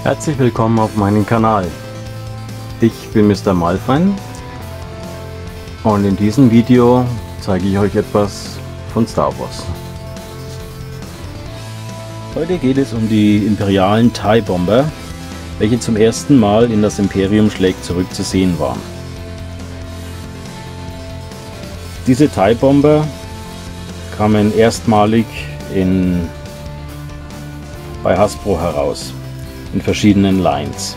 Herzlich willkommen auf meinem Kanal. Ich bin Mr. Malfein und in diesem Video zeige ich euch etwas von Star Wars. Heute geht es um die imperialen TIE Bomber, welche zum ersten Mal in Das Imperium schlägt zurück zu sehen waren. Diese TIE Bomber kamen erstmalig bei Hasbro heraus, in verschiedenen Lines.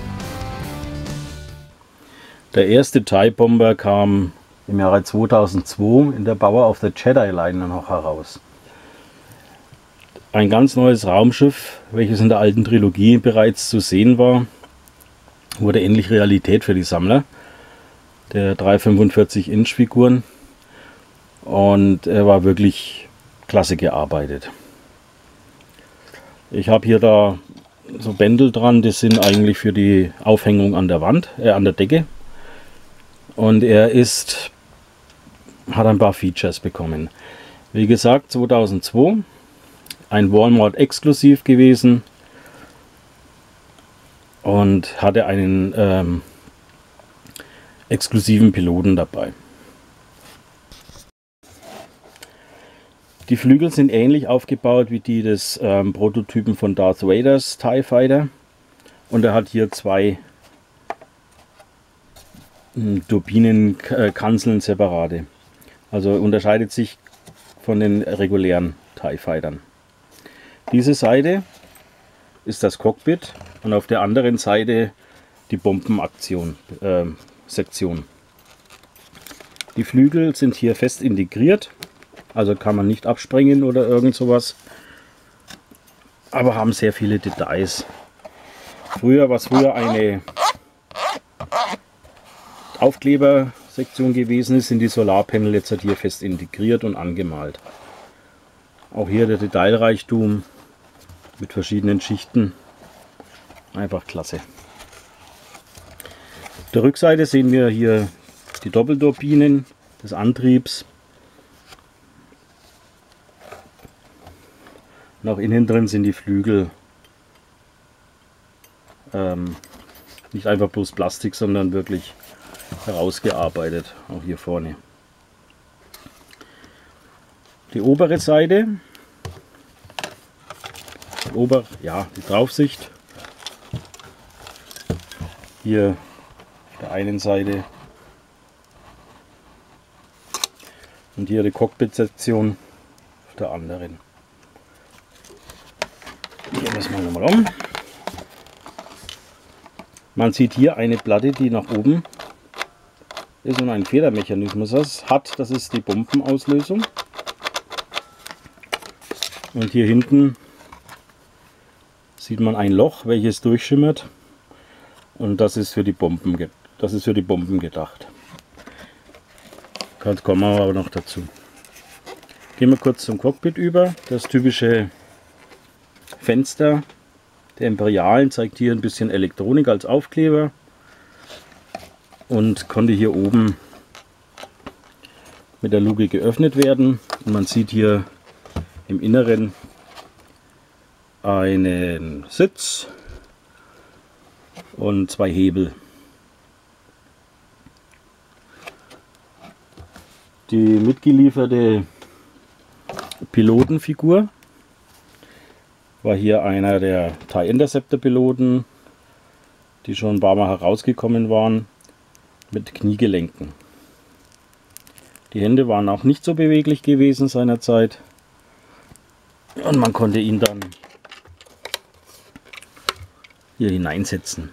Der erste TIE Bomber kam im Jahre 2002 in der Power of the Jedi Line noch heraus. Ein ganz neues Raumschiff, welches in der alten Trilogie bereits zu sehen war, wurde endlich Realität für die Sammler der 345 Inch Figuren, und er war wirklich klasse gearbeitet. Ich habe hier da so Bändel dran, das sind eigentlich für die Aufhängung an der Wand, an der Decke, und er hat ein paar Features bekommen. Wie gesagt, 2002 ein Walmart exklusiv gewesen und hatte einen exklusiven Piloten dabei. Die Flügel sind ähnlich aufgebaut wie die des Prototypen von Darth Vaders TIE Fighter, und er hat hier zwei Turbinenkanzeln separate. Also unterscheidet sich von den regulären TIE Fightern. Diese Seite ist das Cockpit und auf der anderen Seite die Bombenaktion Sektion. Die Flügel sind hier fest integriert. Also kann man nicht absprengen oder irgend sowas, aber haben sehr viele Details. Was früher eine Aufklebersektion gewesen ist, sind die Solarpanel jetzt hier fest integriert und angemalt. Auch hier der Detailreichtum mit verschiedenen Schichten, einfach klasse. Auf der Rückseite sehen wir hier die Doppelturbinen des Antriebs. Und auch innen drin sind die Flügel nicht einfach bloß Plastik, sondern wirklich herausgearbeitet, auch hier vorne. Die obere Seite, die Draufsicht, hier auf der einen Seite und hier die Cockpit-Sektion auf der anderen. Gehen wir es mal nochmal um. Man sieht hier eine Platte, die nach oben ist und einen Federmechanismus hat. Das ist die Bombenauslösung. Und hier hinten sieht man ein Loch, welches durchschimmert. Und das ist für die Bomben gedacht. Kommen wir aber noch dazu. Gehen wir kurz zum Cockpit über. Das typische Fenster der Imperialen zeigt hier ein bisschen Elektronik als Aufkleber und konnte hier oben mit der Luke geöffnet werden. Und man sieht hier im Inneren einen Sitz und zwei Hebel. Die mitgelieferte Pilotenfigur war hier einer der TIE Interceptor Piloten, die schon ein paar Mal herausgekommen waren, mit Kniegelenken. Die Hände waren auch nicht so beweglich gewesen seinerzeit, und man konnte ihn dann hier hineinsetzen.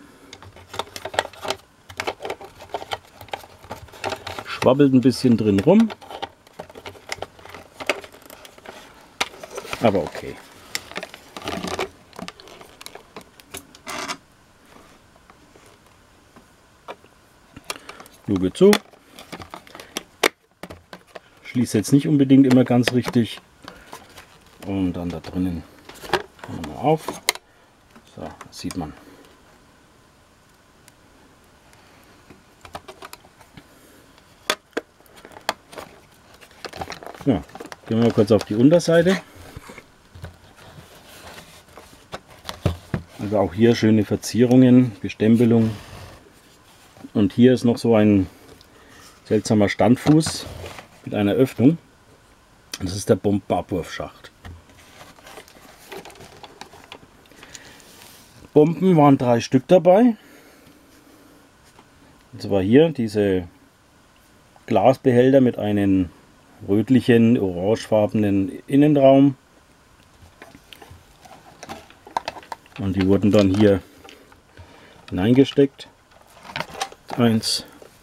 Schwabbelt ein bisschen drin rum, aber okay. Luke zu. Schließt jetzt nicht unbedingt immer ganz richtig. Und dann da drinnen machen wir auf. So, das sieht man. Ja, gehen wir mal kurz auf die Unterseite. Also auch hier schöne Verzierungen, Bestempelung. Und hier ist noch so ein seltsamer Standfuß mit einer Öffnung. Das ist der Bombenabwurfschacht. Bomben waren 3 Stück dabei. Und zwar hier diese Glasbehälter mit einem rötlichen, orangefarbenen Innenraum. Und die wurden dann hier hineingesteckt. 1.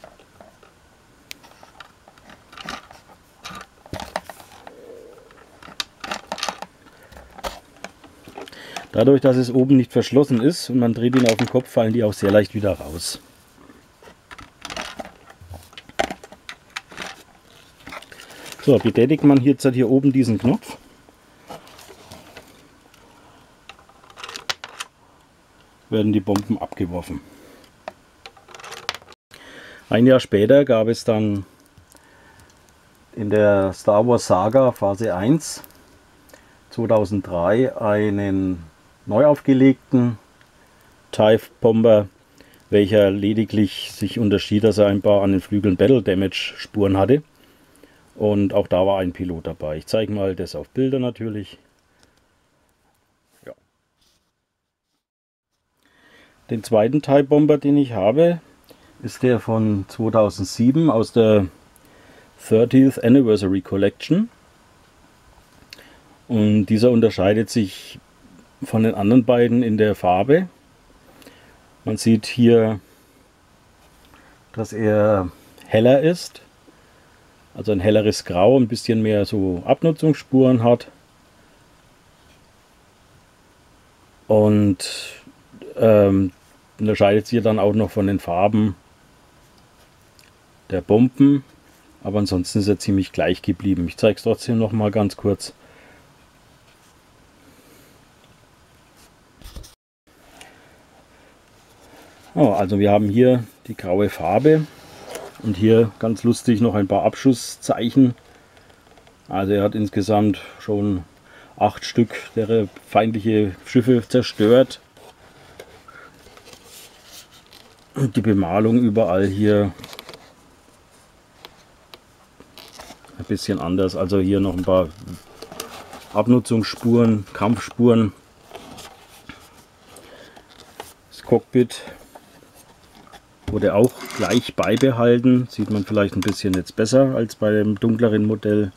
Dadurch, dass es oben nicht verschlossen ist und man dreht ihn auf den Kopf, fallen die auch sehr leicht wieder raus. So, betätigt man jetzt hier oben diesen Knopf. Werden die Bomben abgeworfen. Ein Jahr später gab es dann in der Star Wars Saga Phase 1 2003 einen neu aufgelegten TIE Bomber, welcher lediglich sich unterschied, dass er ein paar an den Flügeln Battle Damage Spuren hatte. Und auch da war ein Pilot dabei. Ich zeige mal das auf Bilder natürlich. Ja. Den zweiten TIE Bomber, den ich habe, ist der von 2007 aus der 30th Anniversary Collection. Und dieser unterscheidet sich von den anderen beiden in der Farbe. Man sieht hier, dass er heller ist. Also ein helleres Grau, ein bisschen mehr so Abnutzungsspuren hat. Und unterscheidet sich dann auch noch von den Farben der Bomben. Aber ansonsten ist er ziemlich gleich geblieben. Ich zeige es trotzdem noch mal ganz kurz. Oh, also wir haben hier die graue Farbe. Und hier ganz lustig noch ein paar Abschusszeichen. Also er hat insgesamt schon 8 Stück der feindliche Schiffe zerstört. Und die Bemalung überall hier ein bisschen anders. Also hier noch ein paar Abnutzungsspuren, Kampfspuren. Das Cockpit wurde auch gleich beibehalten. Sieht man vielleicht ein bisschen jetzt besser als bei dem dunkleren Modell.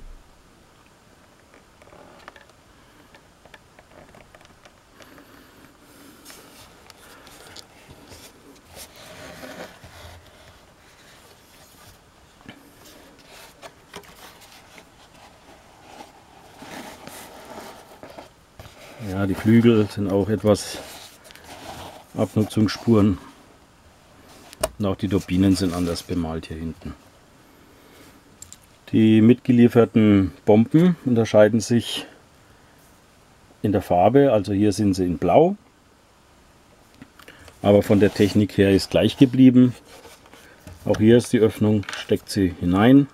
Ja, die Flügel sind auch etwas Abnutzungsspuren. Und auch die Turbinen sind anders bemalt hier hinten. Die mitgelieferten Bomben unterscheiden sich in der Farbe, also hier sind sie in Blau. Aber von der Technik her ist gleich geblieben. Auch hier ist die Öffnung, steckt sie hinein.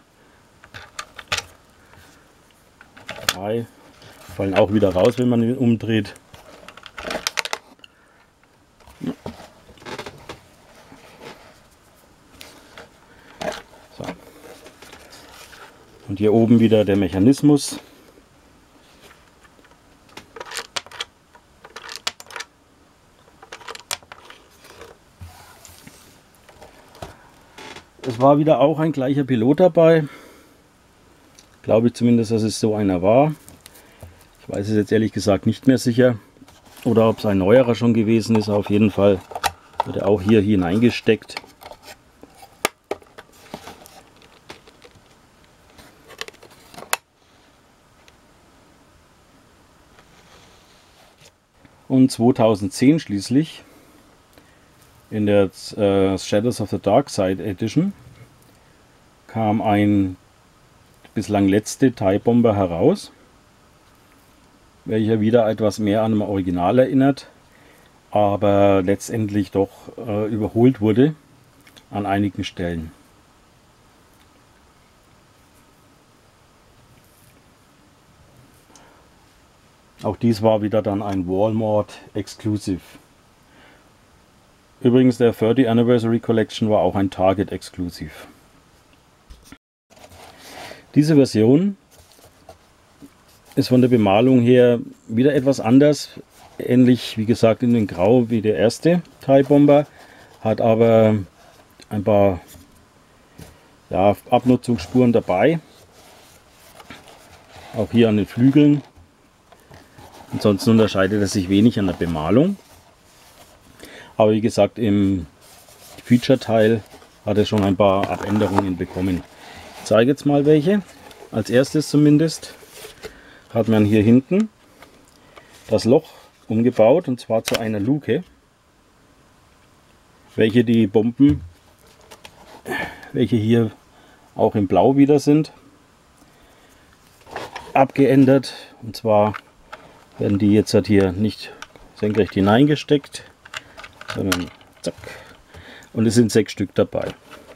3 fallen auch wieder raus, wenn man ihn umdreht. So. Und hier oben wieder der Mechanismus. Es war wieder auch ein gleicher Pilot dabei. Glaube ich zumindest, dass es so einer war. Ich weiß es jetzt ehrlich gesagt nicht mehr sicher. Oder ob es ein neuerer schon gewesen ist. Auf jeden Fall wird er auch hier hineingesteckt. Und 2010 schließlich in der Shadows of the Dark Side Edition kam ein bislang letzte TIE Bomber heraus, welcher wieder etwas mehr an dem Original erinnert, aber letztendlich doch überholt wurde an einigen Stellen. Auch dies war wieder dann ein Walmart Exclusive. Übrigens der 30th Anniversary Collection war auch ein Target Exclusive. Diese Version ist von der Bemalung her wieder etwas anders. Ähnlich wie gesagt in den Grau wie der erste TIE Bomber. Hat aber ein paar Abnutzungsspuren dabei. Auch hier an den Flügeln. Ansonsten unterscheidet es sich wenig an der Bemalung. Aber wie gesagt, im Feature-Teil hat er schon ein paar Abänderungen bekommen. Ich zeige jetzt mal welche. Als erstes zumindest hat man hier hinten das Loch umgebaut, und zwar zu einer Luke, welche die Bomben, welche hier auch in Blau wieder sind, abgeändert. Und zwar werden die jetzt halt hier nicht senkrecht hineingesteckt, sondern zack. Und es sind 6 Stück dabei.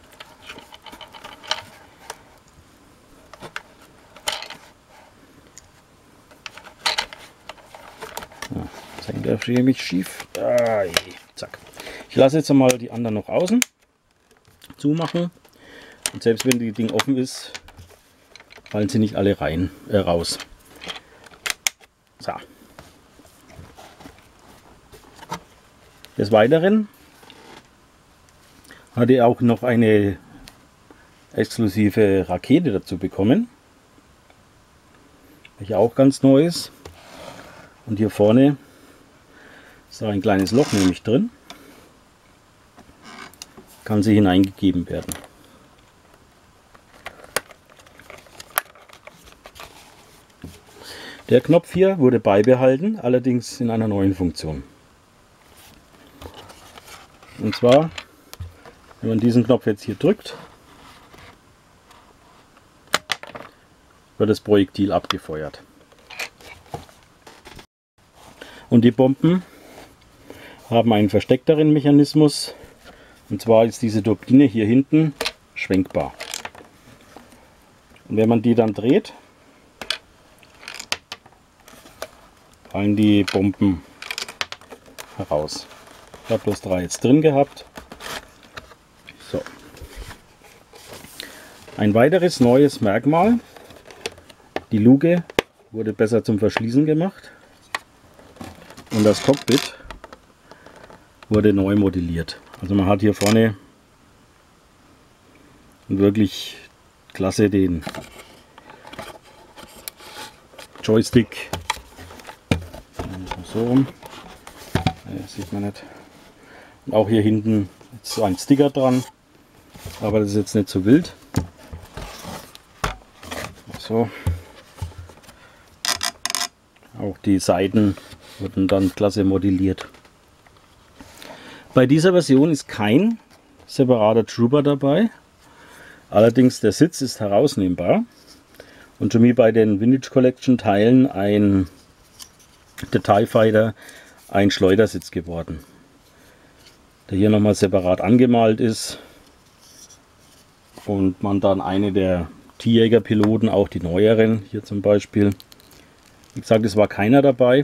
Ja, das hängt ja ziemlich schief. Zack. Ich lasse jetzt mal die anderen noch außen zumachen. Und selbst wenn die Ding offen ist, fallen sie nicht alle raus. So. Des Weiteren hat er auch noch eine exklusive Rakete dazu bekommen, welche auch ganz neu ist. Und hier vorne ist da ein kleines Loch nämlich drin. Kann sie hineingegeben werden. Der Knopf hier wurde beibehalten, allerdings in einer neuen Funktion. Und zwar, wenn man diesen Knopf jetzt hier drückt, wird das Projektil abgefeuert. Und die Bomben haben einen versteckteren Mechanismus. Und zwar ist diese Turbine hier hinten schwenkbar. Und wenn man die dann dreht, fallen die Bomben heraus. Ich habe bloß 3 jetzt drin gehabt. So. Ein weiteres neues Merkmal. Die Luke wurde besser zum Verschließen gemacht. Und das Cockpit wurde neu modelliert. Also man hat hier vorne wirklich klasse den Joystick. So rum. Sieht man nicht. Und auch hier hinten ist so ein Sticker dran. Aber das ist jetzt nicht so wild. So. Auch die Seiten wurden dann klasse modelliert. Bei dieser Version ist kein separater Trooper dabei. Allerdings der Sitz ist herausnehmbar. Und schon wie bei den Vintage Collection Teilen der TIE Fighter ein Schleudersitz geworden. Der hier nochmal separat angemalt ist. Und man dann eine der T-Jäger-Piloten, auch die neueren, hier zum Beispiel. Wie gesagt, es war keiner dabei,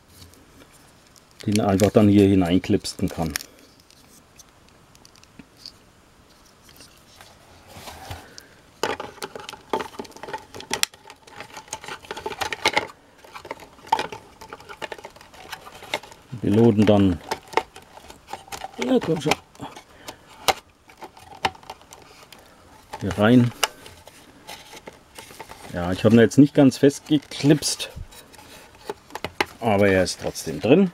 den einfach dann hier hineinklipsten kann. Piloten dann, ja, komm schon, hier rein. Ja, ich habe ihn jetzt nicht ganz festgeklipst, aber er ist trotzdem drin.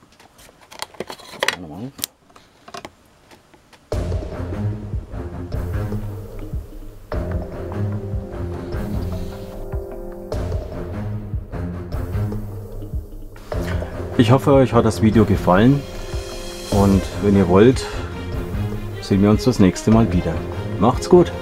Ich hoffe, euch hat das Video gefallen und wenn ihr wollt, sehen wir uns das nächste Mal wieder. Macht's gut!